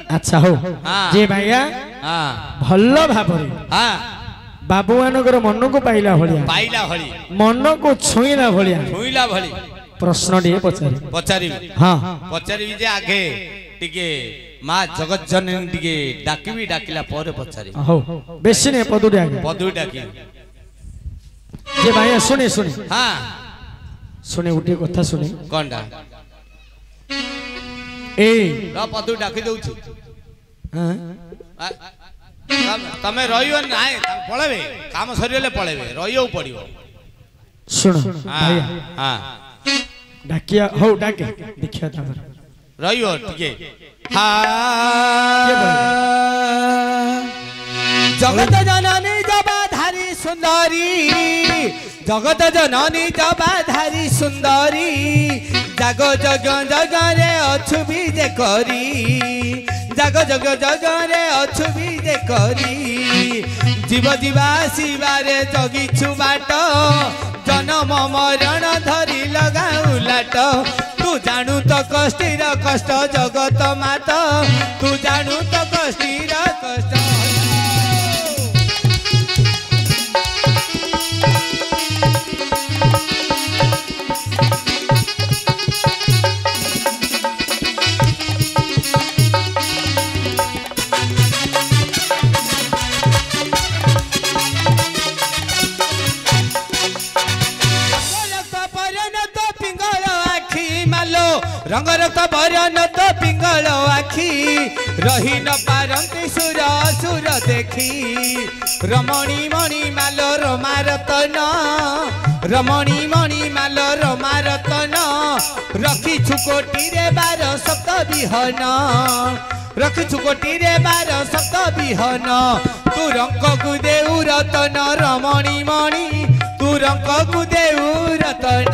अच्छा हो जे भैया भल भाव बाबू मानकर मन को पाइला भली मन को छुईला भली प्रश्न टे पचारि हाँ पचारि जे आगे टिके मां जगत जननी टिके डाकिबी डाकिला पर पचारि हो बेसी ने पदुडी आगे पदुडी डाकी जे भैया सुने हाँ सुने उठी कथा सुने कोनडा ए र पदुडी डाकी दउछु हां तमे रहियो नाय पळेबे काम सरियले पळेबे रहियो पडियो सुन भैया हां डाकिया हो डाके देखिया तापर रहियो टिके हां जगत जननी जबाधारी सुंदरी जगत जननी जबाधारी सुंदरी जग जग जग रे अछु भी जे करी जग जग जग रे अछु भी जे करी जीव जीवा शिवारे जगिछु बाट जन्म मरण धरी लगाऊ लाट तू जानू तो कष्टीर कष्ट जगत मात तू जानू तो कष्टीर कष्ट रंग रक्त बरन तो पिंगल आखी रही न पारंती सुर सुर देखी रमणी मणि माल रमारतन रमणी मणि माल रमारतन रखी छुकोटी रे 12 सप्त विहन रखी छुकोटी रे 12 सप्त विहन तू रंग को देऊ रतन रमणी मणि तू रंग को देऊ रतन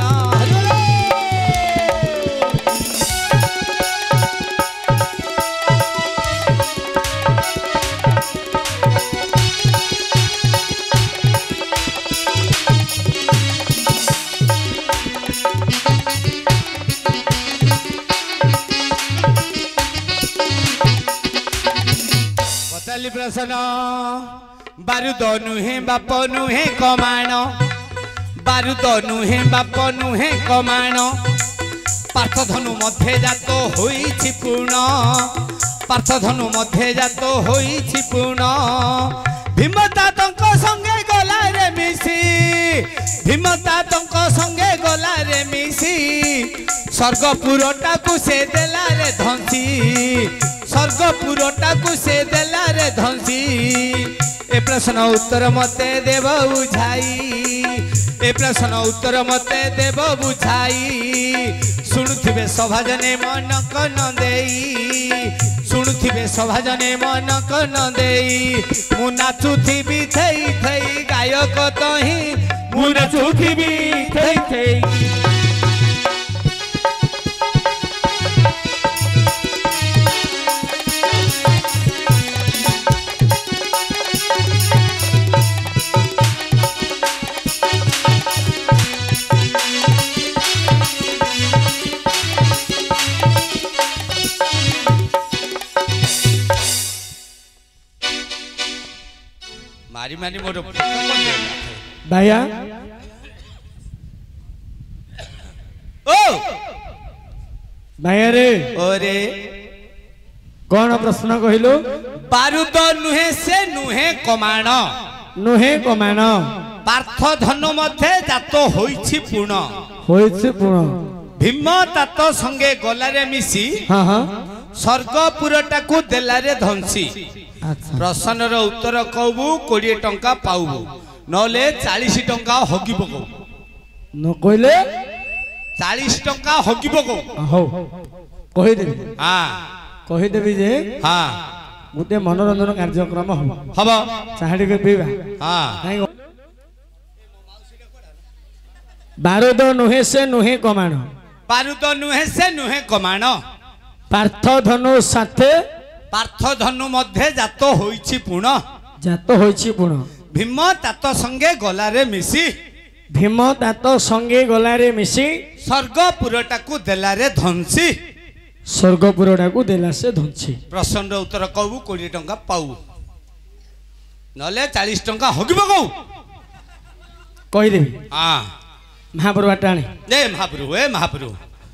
प्रश्न बारूद नुहे बाप नुहे कमाण बारूद नुहे बाप नुहे कमाण पार्थधनु मध्य जात होइछि पूर्ण पार्थधनु मध्य जात होइछि पूर्ण भीमता तंक संगे गला रे मिसी भीमता तंक संगे गला रे मिसी स्वर्गपुरटा को से देला रे धंसी स्वर्गपुरटा को से देला रे धंसी ए प्रश्न उत्तर मते देव बुझाई ए प्रश्न उत्तर मते देव बुझाई शुणुथिबे सभाजने मन कन देई शुणुथिबे सभाजने मन कन देई मु नाचुथिबी थई थई गायक तही मु नाचुथिबी थई थई मारी मारी मोर भैया ओ भैया रे ओरे कौन प्रश्न कहिलो बारूद नुहे से नुहे कमाण पार्थ धनु मध्य जात होइछि पूर्ण भीम तात संगे गलारे मिसी हां हां स्वर्गपुरटा को देलारे धंसी अच्छा प्रश्न रो उत्तर कहबू 20 टंका पाउबू नले 40 टंका हगी पकौ न कहले 40 टंका हगी पकौ हो कहि देबी हां कहि देबी जे हां गुटे मनोरंजन कार्यक्रम हबो चाहडी के पीबा हां बारूद नुहे से नुहे कमाण बारूद नुहे से नुहे कमाण पार्थ धनु साथे पार्थ धनु मध्य जात होइछि पूर्ण भीम तात संगे गलारे मिसी भीम तात संगे गलारे मिसी स्वर्गपुरटा को देलारे धंसी स्वर्गपुरटा को देला से धुंची प्रश्न उत्तर कहू 20 टंका पाऊ नले 40 टंका हगिबो कहू कहि देबी हां महाप्रभु टाणी ए महाप्रभु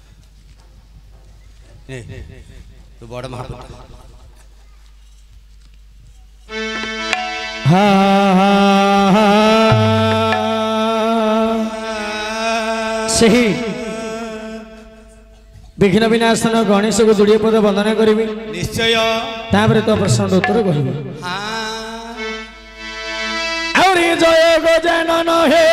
तू बड़ महाप्रभु हा सही विघ्न विनाशन गणेश को जोड़िए पद वंदना करी निश्चय तापर तो प्रश्न उत्तर कहबी औरी जय गजानन हे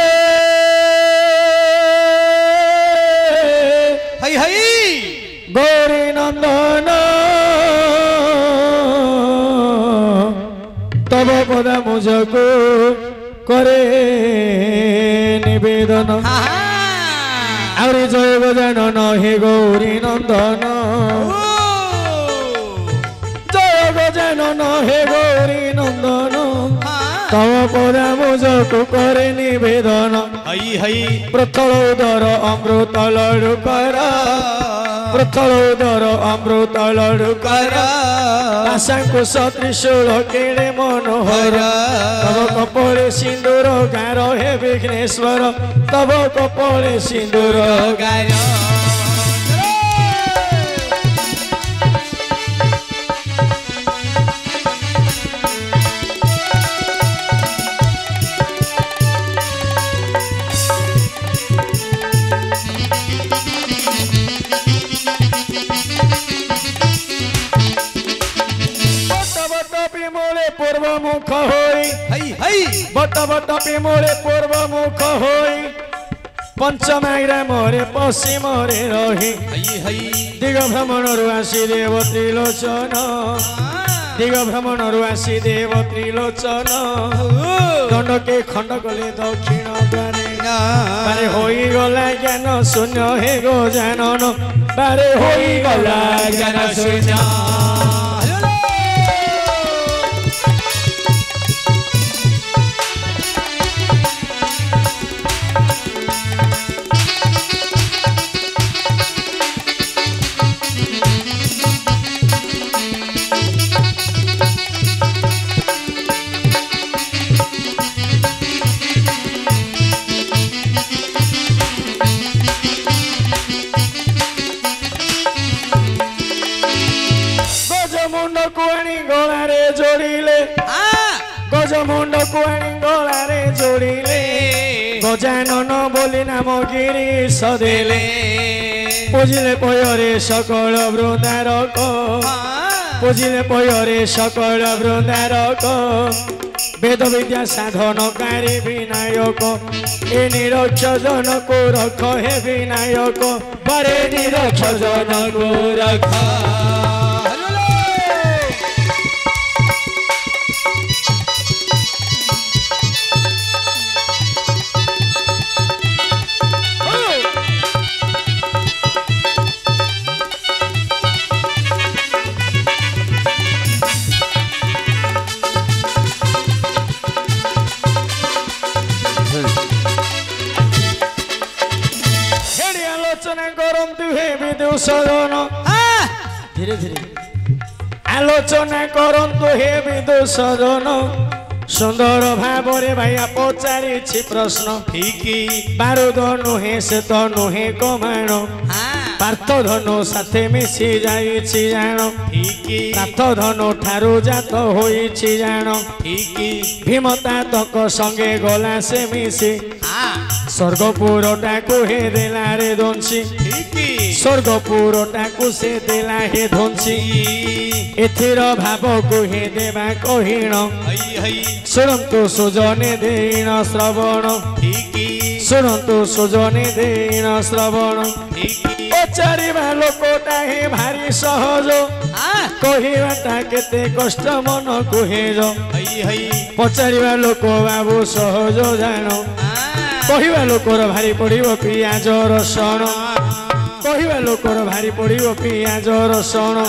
हई हई गौरी नंदन तब पद मुझको करे निवेदन और जय गजानन हे गौरी नंदन जय गजानन हे गौरी नंदन तव पदा मुझको करे निवेदन हई हई प्रथल उदर अमृत लड़ू कर प्रथल उदर अमृत लड़ू कर आशांकुश त्रिशूल केड़े मनोहर तव कपोले सिंदूर गार हे विघ्नेश्वर तव कपोले सिंदूर गार पूर्व मुख होई हई हई बट बट पिमोरे पूर्व मुख होई पंचमाईरा मोरे पश्चिम रे रही हई हई दिग भ्रमण आसी देव त्रिलोचन दिग भ्रमण आसी देव त्रिलोचन दंड के खंड कले दक्षिण द्वारे होई गला ज्ञान शून्य हे गजानन बारे होई गला ज्ञान शून्य गजमुंड कुआणी गलारे जोड़िले गजानन बोली नाम गिरीश देले पूजिले पयरे सकल वृंदारक पूजिले पयरे सकल वृंदारक वेद विद्या साधनकारी विनायक ए निरक्ष जन को रख हे विनायक बरे निरक्ष जन को रख धीरे धीरे आलोचना करंतु हे विदुषजन सुंदर भावरे भाइया पचारि प्रश्न ठीक बारूद नुहे से तो नुहे कमाण पार्थ धनु साथे मिसी जाइछि जान ठीक पार्थ धनु ठारू जात होइछि जान ठीक भीमता तक संगे गला से मिसी स्वर्गपुर टाकू हे देला रे धनसी स्वर्गपुर टाकू से देला हे धनसी एथिर भाव को हे देवा कहिण शुणन्तु सुजने देण श्रवण शुणन्तु सुजने देण श्रवण पचारिबा लोकटा हे भारी सहज कहिबाटा केते कष्ट मन को हेज पचारिबा लोक बाबू सहज जान कहिबा लोकर भारी पड़िबो पियाज रसण कहिबा लोकर भारी पड़िबो पियाज रसण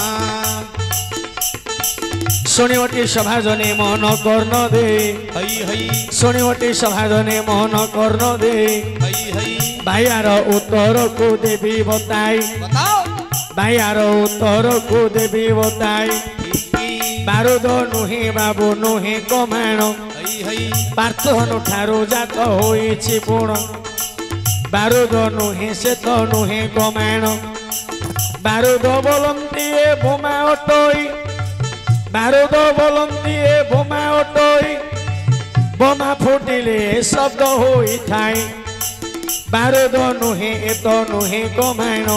शुणिवटी सभाजने मन कर्ण दे शुणिवटी सभाजने मन कर्ण दे भाइयार उत्तर को देवी बताई भाई आरो उत्तर को देवी बताई बारूद नुहे बाबू नुहे कमाण पार्थ धनु ठारू जात होइछि पुण बारूद नुहे से तो नुहे कमाण बारूद बोलंती ए बोमा अटोई बारूद बोलंती ए बोमा अटोई बोमा फुटिले शब्द होई थाई बारूद नुहे ए तो नुहे कमाण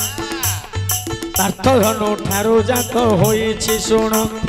पार्थ धनु ठारू जात होइछि शुण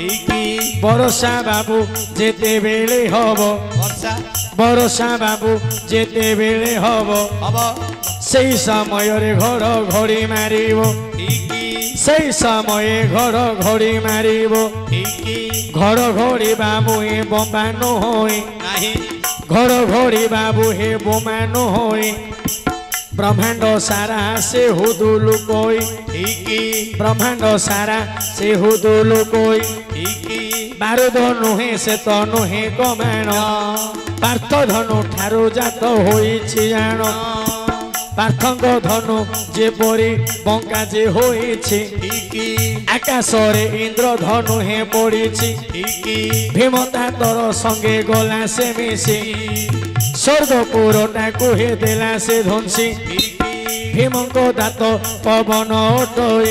बरसा बाबू जेते बेले हबो बरसा बाबू जेते बेले हबो सेई समय रे घर घड़ी मारिबो सेई समय घर घड़ी मारिबो घर घड़ी बाबू हे बोमा न होई घर घड़ी बाबू हे बोमा न होई ब्रह्मांड सारा से हुदुलु कोई ब्रह्मांड सारा से हुदुलु कोई बारूद नुहे से तो नुहे कमाण पार्थ धनु ठारू जात होइछि जाण पार्थंग धनु जेपरी बंका जे होइछि आकाश रे इंद्र धनु हे पड़िछि भीमता तोर संगे गला से मिसी स्वर्गपुरटा कुहे देला से ध्वंसी भीमको दात पवन अटोई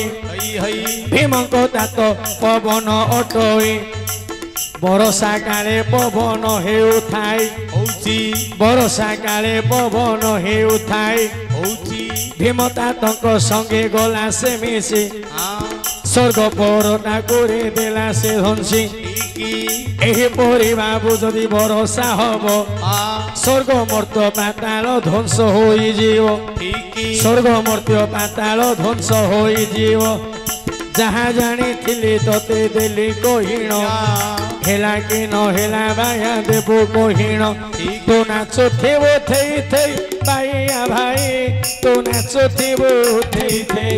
भीमको दात पवन अटोई बरसा काले पवन हेउ थाई बरसा काले पवन हेउ थाई भीमता तंक संगे गला से मिसी स्वर्गपुरटा कुहे देला से ध्वंसी एही परी बाबू जदि भरोसा हब स्वर्ग मर्त्य पाताल ध्वंस होई जीव स्वर्ग मर्त्य पाताल ध्वंस होई जीव जहाँ जानी थिली तते देली कहिण हेला कि न हेला बाया देबो कहिण तो नाचो थेबो थेई थेई बाया भाई तो नाचो थेबो थेई थेई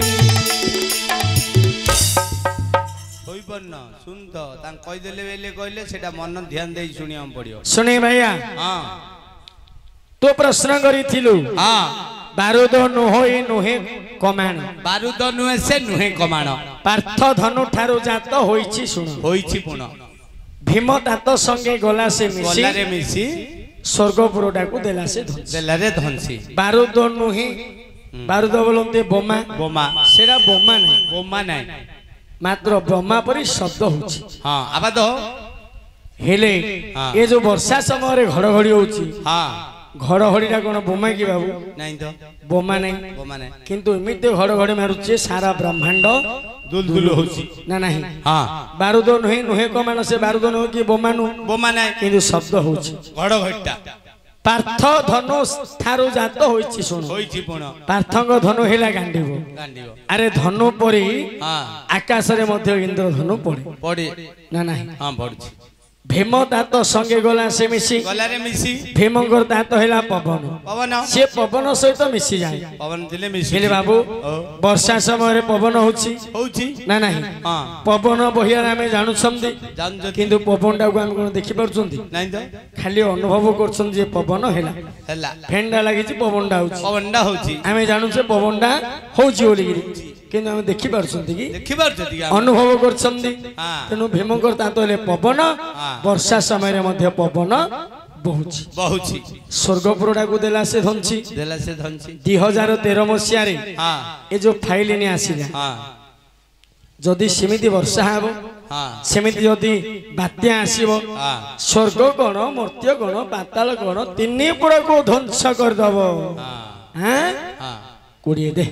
सुन तो कही देले बेले कहले सेटा मन ध्यान दे सुनिया पड़ियो सुने भैया हां तो प्रश्न करिथिलु हां बारूद नुहोई नुहे कमाण बारूद नुहे से नुहे कमाण पार्थ धनु ठारू जात होइछि शुण होइछि पुण भीम तात संगे गला से मिसी गला रे मिसी स्वर्गपुरटा को देला से धनसी बारूद नुहे बारूद बोलते बोमा बोमा सेरा बोमा नहीं मात्र ब्रह्मा परी शब्द होछि हां आबा तो हेले ए जो वर्षा समय रे घड़घड़ी होछि हां घड़घड़ीटा कोन बोमा की बाबू नहीं तो बोमा नहीं किंतु एमिते घड़घड़ी मारुछि सारा ब्रह्मांड दुलदुल होछि ना नहीं हां बारूद नुहे नुहे को मान से बारूद नुहे की बोमा नहीं किंतु शब्द होछि घड़घड़ीटा पार्थ धनु ठारू जात होइछि सुन होइछि पुण पार्थंग धनु हेला गांडीबो अरे धनु परी आकाश रे मध्य इंद्र धनु पड़े ना नहीं हां पड़छि भीम दात संगे गला से मिसी भीमंकर दात हेला पवन से पवन सहित मिसी जाए पवन दिले मिसी हेले बाबू वर्षा समय रे पवन होछि ना नहीं पवन बहियार आमे जानू छंदी किंतु पवन टा को हम कोन देखि परछंती नहीं तो खाली अनुभव करछन जे पवन हेला फेंडा लागि छि पवन टा होछि आमे जानू से पवन टा होछि ओली किंतु हम देखि परछंती कि अनुभव करछंती तेनु भीमंकर दात हेले पवन वर्षा समय रे मध्य पवन बहुछि स्वर्गपुरटा को देला से धनछि 2013 मसिया रे ए जो फाइल ने आसीला जदि सेमिति वर्षा हबो सेमिति जदि बात्या आसीबो स्वर्ग गण मर्त्य गण पाताल गण तिन्नी पुरा को ध्वंस कर दबो हां कोडिए दे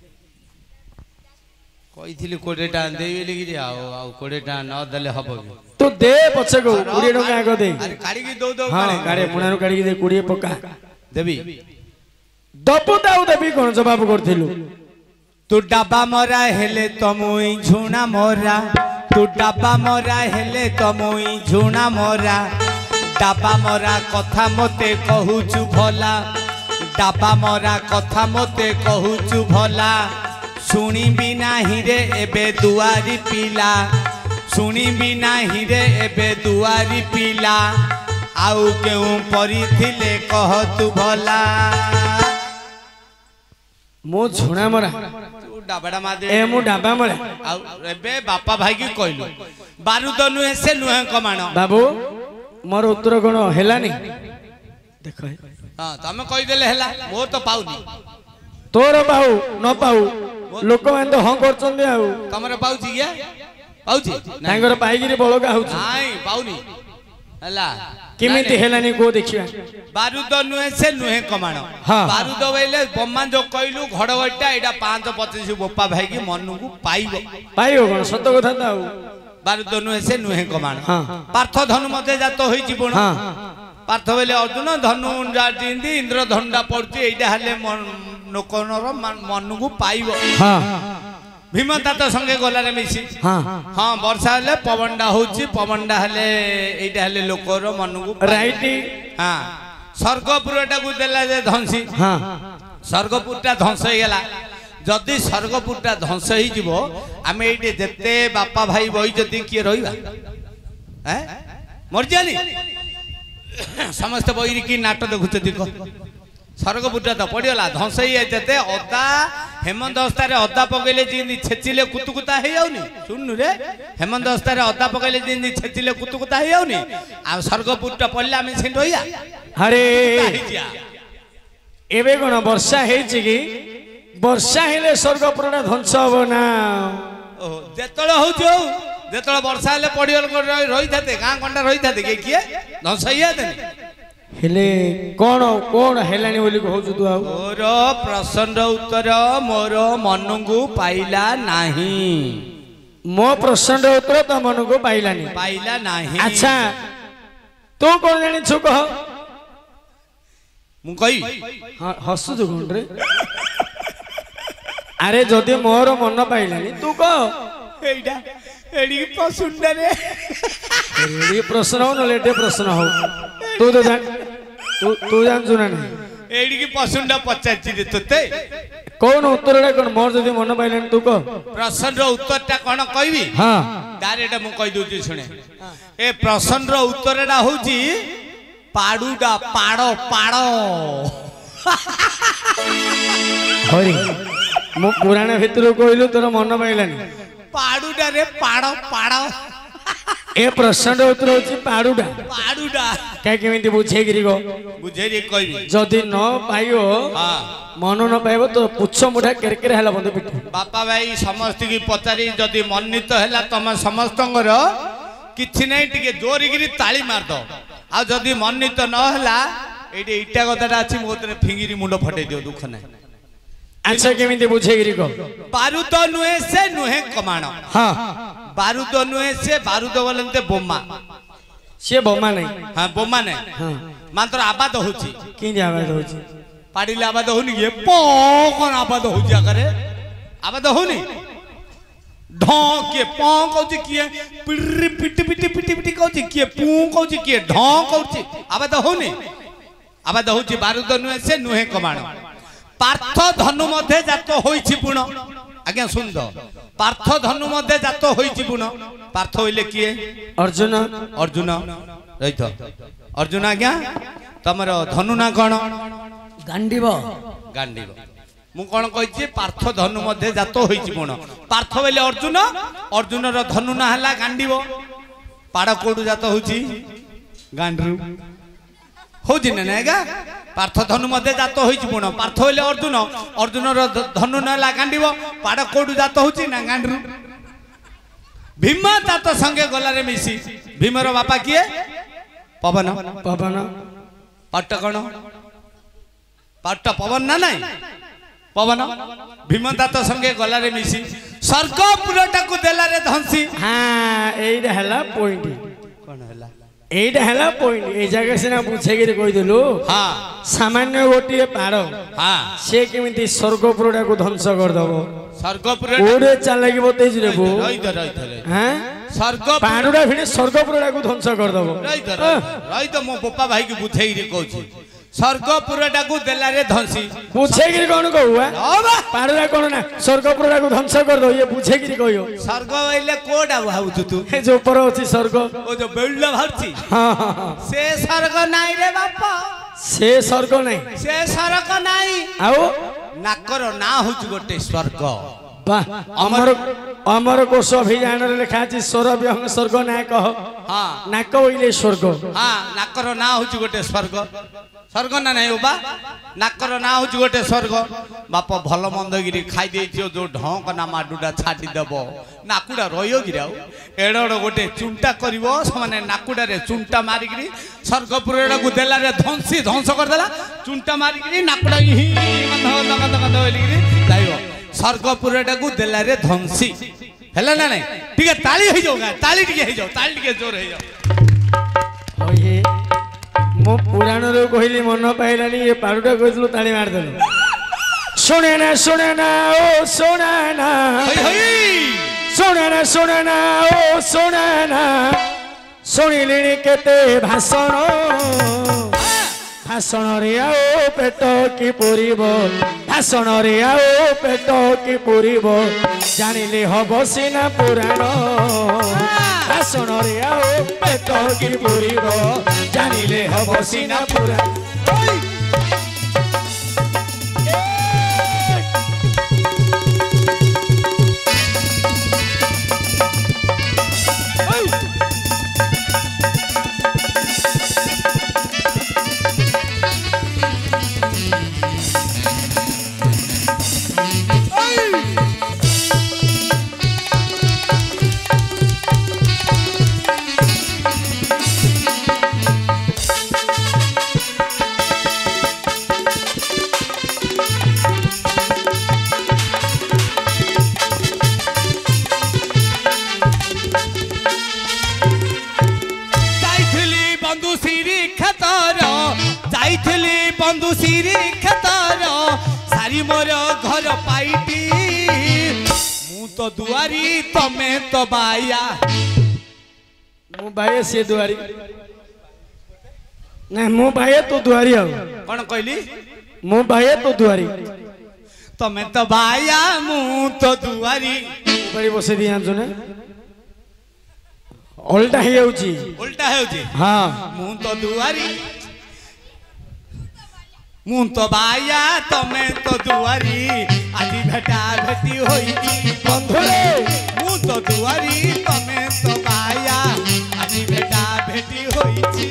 कहिथिली 20 टा देइले कि आ 20 टा न दले हबो तो दे पछे को 20 टका आगो दे अरे काडी की दो हां काडे मुणानु काडी की दे 20 पक्का देबी दबु दाउ देबी कोन जवाब करथिलु तू डब्बा मोरा हेले तमुई झुणा मोरा तू डब्बा मोरा हेले तमुई झुणा मोरा डब्बा मोरा कथा मते कहूचु भला डब्बा मोरा कथा मते कहूचु भला सुनी बिना हिरे एबे दुआरी पीला सुनी बिना हिरे एबे दुआरी पीला आउ केउ परी थिले कह तू भला मो झुणा मोरा डाबड़ा मा दे ए मु डाबा मळे आ एबे बापा भाई की कहलु बारूद नुहे से नुहे कमाण बाबू मोर उत्तर कोन हेलानी देखो हां तमे कहि देले हेला मो तो पाउनी तोर पाऊ न पाऊ लोक मान तो हां करछन दे आउ तमरे पाउची या पाउची तांगर पाइगिरी बळका होउची नाही पाउनी हला किमिति हेलानी को देखिया बारूद नुहे से नुहे कमाण बारूद वेले बम्मा जो कहलु घड़गटा एटा 525 बोपा भाई की मन को पाइबो कोन सत कथा त आउ बारूद नुहे से नुहे कमाण पार्थ धनु मध्ये जात होई जीवन पार्थ वेले अर्जुन धनु जातिंदी इंद्र धंडा पड़ती एटा हले नोकनर मन को पाइबो भीमतात संगे गला रे मिसी हां वर्षा हले पवनडा होची पवनडा हले एटा हले लोकर मन को राइट हां स्वर्गपुरटा को देला जे धंसी हां स्वर्गपुरटा ध्वंस हे गेला जदी स्वर्गपुरटा ध्वंस ही जीवो आमे एटे जते बापा भाई बई जदी के रहिबा हैं मर जानी समस्त बई की नाटक देखुते दिको स्वर्गपुरटा तो पड़ीगला ध्वंस ही जते अदा हेमंत अवस्था अदा पकईले जी छेचिले कुतुकुता हो जाऊनी सुनु रे हेमंत अवस्था अदा पकईले जी छेचिले कुतुकुता हो जाऊनी आ स्वर्गपुरटा पड़ला आम से रही अरे एबे कोन वर्षा हेछि कि वर्षा हेले स्वर्गपुरटा ध्वंस हो ना जेतळे होजो जेतळे वर्षा हेले पड़ियल रही थाते गां कंडा रही थाते के किए ध्वंस हिया देनी हेले कोन कोन हेलानी बोली कहू तू आ मोर प्रश्न उत्तर मोर मन को पाइला नाही मो प्रश्न उत्तर तो मन को पाइला नाही अच्छा तू कोन जानि छु कह मु कहि हां हसु जो कोन रे अरे जदी मोर मन पाइलानी तू कह एडा एडी प्रश्न रे एडी प्रश्न हो न लेटे प्रश्न हो तू तो जान तू जान सुना नहीं एडी की प्रश्नटा पचाची दे तते कौन उत्तरटा कोन मोर जदी मन पाइलानी तू कह प्रश्न रो उत्तरटा कोन कहबी हां डायरेक्ट मु कहि दोची सुने ए प्रश्न रो उत्तरटा होची पाडुडा पाड़ो पाड़ो हरि मु पुराण भितर कहलु तोर मन पाइलानी पाडुडा रे पाड़ो पाड़ो ए प्रश्न उत्तर होची पाडुडा पाडुडा काय केमिति बुझे गिरी गो बुझे रे कहबी जदी न पाइयो हां मन न पाइबो तो पुच्छ मुठा केरकेर हला बंद पिट बापा भाई समस्त की पचारी जदी मन्नित हैला तम समस्तंगर किछि नै टिके जोरी गिरी ताली मार दो आ जदी मन्नित न हैला एटी इटा कथाटा अछि मोतरे फिंगिरी मुंडो फटे दियो दुख नै अच्छा केमिति बुझे गिरी गो बारूद नुहे से नुहे कमाण हां बारूद नुहे से बारूद बोलते बोमा से बोमा नहीं हां बोमा नहीं हां मात्र आवाज होची कि आवाज होची पाड़ीले आवाज होनी ये पो कोन आवाज होजी करे आवाज होनी ढ के पो कहूची किए पिट पिट पिट पिट पिट कहूची किए पू कहूची किए ढ कहूची आवाज होनी आवाज होची बारूद नुहे से नुहे कमाण पार्थ धनु मध्ये जात होईछि पुण आज्ञा सुन दो पार्थ धनु मध्ये जात होईछि पुण पार्थ होइले किए अर्जुन अर्जुन रहित अर्जुन आज्ञा तमर धनु ना कोन गांडीब गांडीब मु कोन कहिछि पार्थ धनु मध्ये जात होईछि पुण पार्थ होइले अर्जुन अर्जुन रो धनु ना हला गांडीब पाड़ कोडु जात होईछि गांडरू होजी नेगा पार्थ धनु मध्ये जात होईछि पुण पार्थ होइले अर्जुन अर्जुन रो धनु ना ला गांडीब पाड़ कोडु जात होईछि ना गांडरू भीम तात संगे गला रे मिसी भीमर बापा किए पवन पवन पट्ट कोन पट्ट पवन ना नहीं पवन भीम तात संगे गला रे मिसी स्वर्गपुरटा को देला रे धंसी हां एई हला पॉइंट कोन हला एई हला पॉइंट ए जगह से ना पूछे गिरी कहि देलु हां सामान्य गोटी पाड़ हां से केमिति स्वर्गपुरटा को ध्वंस कर दबो स्वर्गपुर ओडे चल लागि बतेज रे बो रही हैं स्वर्ग पाड़ुडा फिने स्वर्गपुरटा को ध्वंस कर दबो रही तो मो पप्पा भाई की बुझेई रे कहूची स्वर्गपुरटा को देला रे धंसी पूछे गिरी कोन कहूआ पाड़ुडा कोन ना स्वर्गपुरटा को ध्वंस कर दो ये पूछे गिरी कहियो स्वर्ग होइले कोडा भाउछु तू ए जो ऊपर अछि स्वर्ग ओ जो बेल्ला भाउची हां से स्वर्ग नाई रे बापा से स्वर्ग नहीं से स्वर्ग नाई आउ नाकर ना होछु गोटे स्वर्ग वाह अमर अमर कोश अभियान रे लिखा अछि स्वर विहंग स्वर्ग ना कह हां नाक होइले स्वर्ग हां नाकर ना होची गोटे स्वर्ग स्वर्ग ना नहीं बा नाकर ना होची गोटे स्वर्ग बाप भल मंद गिरी खाई देइछो जो ढंक ना माडुडा छाडी देबो नाकुडा रहियो गिराउ एडड़ गोटे चुंटा करिवो समाने नाकुडा रे चुंटा मारी गिरी स्वर्गपुर एडा गु देला रे ध्वंसी ध्वंस कर देला चुंटा मारी गिरी नाकुडा ही गंध गंध गिरी जाइबो स्वर्गपुर एडा गु देला रे ध्वंसी हेला ना नहीं ठीक है ताली हो जाओ ताली टिके हो जाओ ताली टिके जोर हो जाओ ओए मो पुराण रे कहली मन पाइलानी ये पारुटा कहलु ताली मार देलो सुने ना ओ सुने ना सुने ना ओ सुने ना सुनिलिनी केते भाषण भाषण रे आओ पेट की पुरीबो भाषण रे आओ पेट की पुरीबो जानिले हबो सिना पुराण भाषण रे आओ पेट की पुरीबो जानिले हबो सिना पुराण बंधु सिरी खतर सारी मोर घर पाइटी मु तो दुआरी तमे तो बाया मु बाया से दुआरी नहीं मु बाया तो दुआरी आ कौन कहली मु बाया तो दुआरी तमे तो बाया मु तो दुआरी बड़ी बसे दिया सुने उल्टा ही होची हां मु तो दुआरी मु तो बाया तमे तो दुआरी आदि भेटा भेटी होई बंधुरे मु तो दुआरी तमे तो बाया आदि भेटा भेटी होई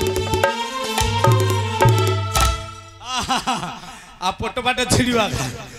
आ पोटो बाटे छिड़ीवा